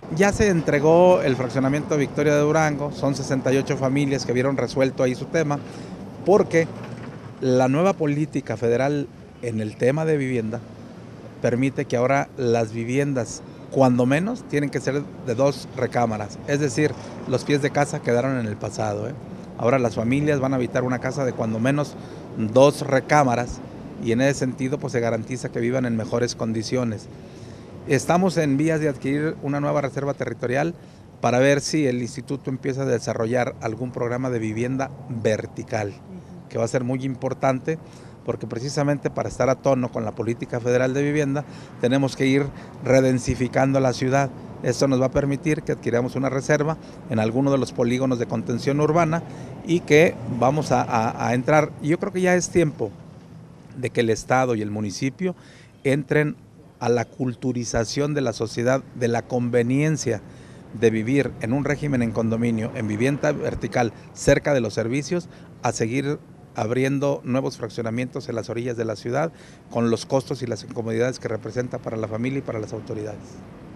Ya se entregó el fraccionamiento Victoria de Durango, son 68 familias que vieron resuelto ahí su tema, porque la nueva política federal en el tema de vivienda permite que ahora las viviendas, cuando menos, tienen que ser de 2 recámaras. Es decir, los pies de casa quedaron en el pasado, ¿eh? Ahora las familias van a habitar una casa de cuando menos 2 recámaras y en ese sentido pues se garantiza que vivan en mejores condiciones. Estamos en vías de adquirir una nueva reserva territorial para ver si el instituto empieza a desarrollar algún programa de vivienda vertical, que va a ser muy importante porque precisamente para estar a tono con la política federal de vivienda tenemos que ir redensificando la ciudad. Esto nos va a permitir que adquiramos una reserva en alguno de los polígonos de contención urbana y que vamos a entrar. Yo creo que ya es tiempo de que el Estado y el municipio entren a la culturización de la sociedad, de la conveniencia de vivir en un régimen en condominio, en vivienda vertical, cerca de los servicios, a seguir abriendo nuevos fraccionamientos en las orillas de la ciudad, con los costos y las incomodidades que representa para la familia y para las autoridades.